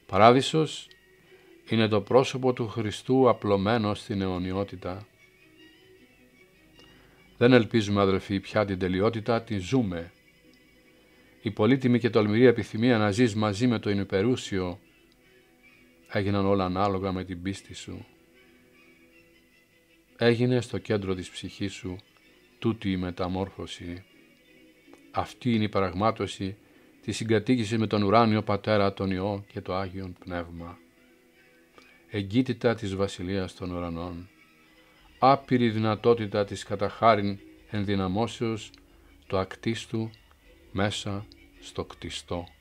Παράδεισος είναι το πρόσωπο του Χριστού απλωμένο στην αιωνιότητα. Δεν ελπίζουμε, αδελφοί, πια την τελειότητα, τη ζούμε. Η πολύτιμη και τολμηρή επιθυμία να ζεις μαζί με το υπερούσιο έγιναν όλα ανάλογα με την πίστη σου. Έγινε στο κέντρο της ψυχής σου τούτη η μεταμόρφωση. Αυτή είναι η πραγμάτωση της συγκατοίκησης με τον ουράνιο Πατέρα, τον Υιό και το Άγιον Πνεύμα. Εγκύτητα της Βασιλείας των Ουρανών. Άπειρη δυνατότητα της καταχάριν ενδυναμώσεως του ακτίστου μέσα στο κτιστό.